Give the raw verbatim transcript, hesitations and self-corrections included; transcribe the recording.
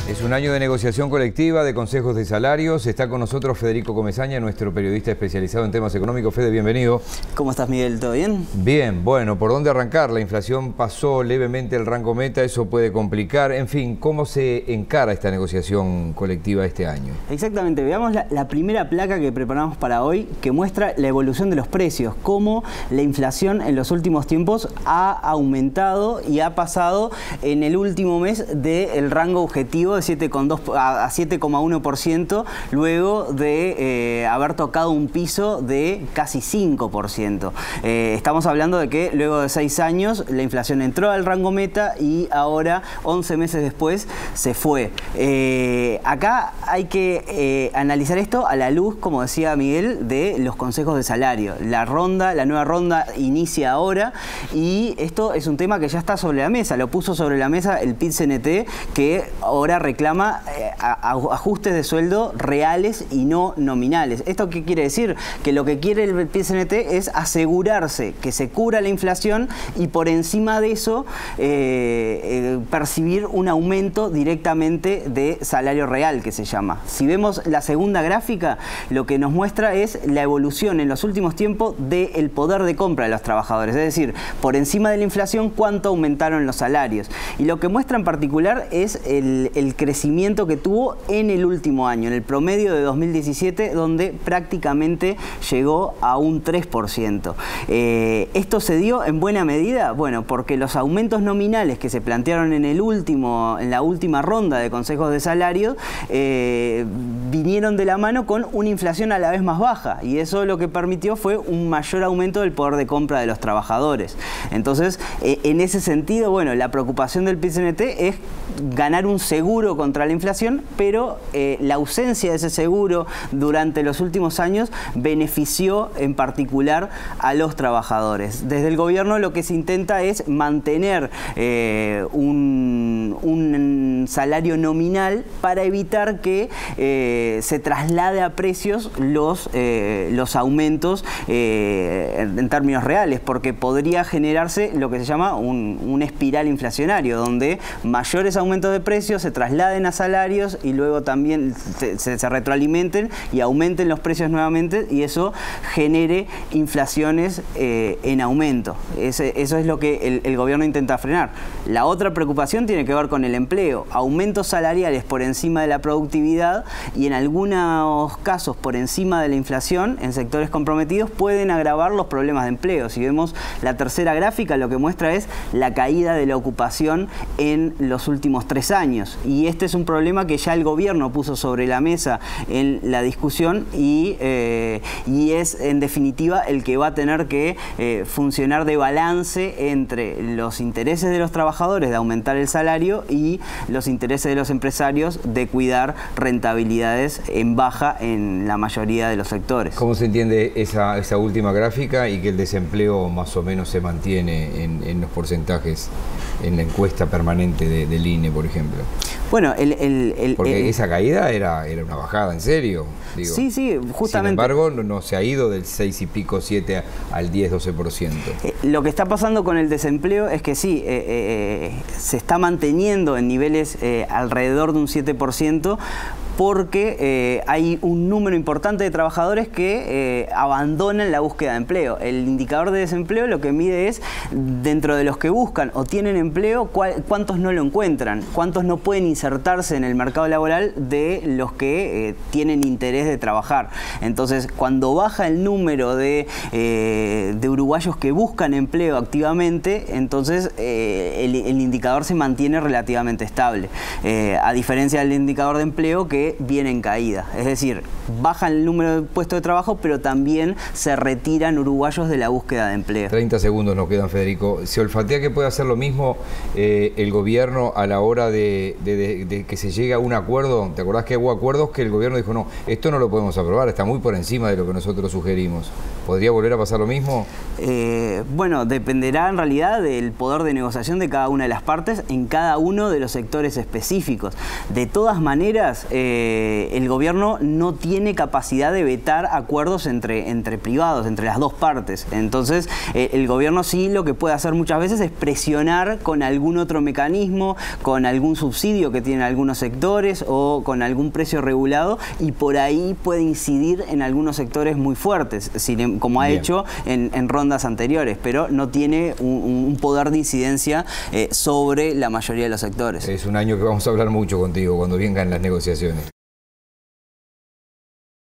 Es un año de negociación colectiva, de consejos de salarios. Está con nosotros Federico Comesaña, nuestro periodista especializado en temas económicos. Fede, bienvenido. ¿Cómo estás, Miguel? ¿Todo bien? Bien, bueno, ¿por dónde arrancar? La inflación pasó levemente el rango meta, eso puede complicar. En fin, ¿cómo se encara esta negociación colectiva este año? Exactamente, veamos la, la primera placa que preparamos para hoy, que muestra la evolución de los precios, cómo la inflación en los últimos tiempos ha aumentado y ha pasado en el último mes del rango objetivo de siete coma dos a siete coma uno por ciento, luego de eh, haber tocado un piso de casi cinco por ciento. Eh, estamos hablando de que luego de seis años la inflación entró al rango meta y ahora, once meses después, se fue. Eh, acá hay que eh, analizar esto a la luz, como decía Miguel, de los consejos de salario. La ronda, la nueva ronda inicia ahora y esto es un tema que ya está sobre la mesa. Lo puso sobre la mesa el P I T C N T, que ahora reclama eh, a, a, ajustes de sueldo reales y no nominales. ¿Esto qué quiere decir? Que lo que quiere el P I T C N T es asegurarse que se cubra la inflación y por encima de eso eh, eh, percibir un aumento directamente de salario real, que se llama. Si vemos la segunda gráfica, lo que nos muestra es la evolución en los últimos tiempos del poder de compra de los trabajadores, es decir, por encima de la inflación, cuánto aumentaron los salarios. Y lo que muestra en particular es el, el crecimiento que tuvo en el último año, en el promedio de dos mil diecisiete, donde prácticamente llegó a un tres por ciento. Eh, ¿Esto se dio en buena medida? Bueno, porque los aumentos nominales que se plantearon en, el último, en la última ronda de consejos de salario eh, vinieron de la mano con una inflación a la vez más baja, y eso lo que permitió fue un mayor aumento del poder de compra de los trabajadores. Entonces, eh, en ese sentido, bueno, la preocupación del P I T C N T es ganar un seguro contra la inflación, pero eh, la ausencia de ese seguro durante los últimos años benefició en particular a los trabajadores. Desde el gobierno lo que se intenta es mantener eh, un, un salario nominal para evitar que eh, se traslade a precios los, eh, los aumentos eh, en términos reales, porque podría generarse lo que se llama un, un espiral inflacionario, donde mayores aumentos de precios se trasladen a salarios y luego también se, se, se retroalimenten y aumenten los precios nuevamente, y eso genere inflaciones eh, en aumento. Ese, eso es lo que el, el gobierno intenta frenar. La otra preocupación tiene que ver con el empleo. Aumentos salariales por encima de la productividad y en algunos casos por encima de la inflación en sectores comprometidos pueden agravar los problemas de empleo. Si vemos la tercera gráfica, lo que muestra es la caída de la ocupación en los últimos tres años. Y este es un problema que ya el gobierno puso sobre la mesa en la discusión y, eh, y es en definitiva el que va a tener que eh, funcionar de balance entre los intereses de los trabajadores de aumentar el salario y los intereses de los empresarios de cuidar rentabilidades en baja en la mayoría de los sectores. ¿Cómo se entiende esa, esa última gráfica y que el desempleo más o menos se mantiene en, en los porcentajes en la encuesta permanente de, del I N E, por ejemplo? Bueno, el, el, el, porque el, esa caída era, era una bajada, en serio. Digo. Sí, sí, justamente. Sin embargo, no, no se ha ido del seis y pico, siete al diez, doce por ciento. Eh, lo que está pasando con el desempleo es que sí, eh, eh, se está manteniendo en niveles eh, alrededor de un siete por ciento, porque eh, hay un número importante de trabajadores que eh, abandonan la búsqueda de empleo. El indicador de desempleo lo que mide es, dentro de los que buscan o tienen empleo, cuál, cuántos no lo encuentran, cuántos no pueden insertarse en el mercado laboral de los que eh, tienen interés de trabajar. Entonces, cuando baja el número de, eh, de uruguayos que buscan empleo activamente, entonces eh, el, el indicador se mantiene relativamente estable, eh, a diferencia del indicador de empleo, que viene en caída. Es decir, baja el número de puestos de trabajo, pero también se retiran uruguayos de la búsqueda de empleo. treinta segundos nos quedan, Federico. ¿Se olfatea que puede hacer lo mismo eh, el gobierno a la hora de, de, de, de que se llegue a un acuerdo? ¿Te acordás que hubo acuerdos que el gobierno dijo, no, esto no lo podemos aprobar, está muy por encima de lo que nosotros sugerimos? ¿Podría volver a pasar lo mismo? Eh, bueno, dependerá en realidad del poder de negociación de cada una de las partes en cada uno de los sectores específicos. De todas maneras, eh, eh, el gobierno no tiene capacidad de vetar acuerdos entre, entre privados, entre las dos partes. Entonces, eh, el gobierno sí lo que puede hacer muchas veces es presionar con algún otro mecanismo, con algún subsidio que tienen algunos sectores o con algún precio regulado, y por ahí puede incidir en algunos sectores muy fuertes, como ha Bien. hecho en, en rondas anteriores, pero no tiene un, un poder de incidencia eh, sobre la mayoría de los sectores. Es un año que vamos a hablar mucho contigo cuando vengan las negociaciones.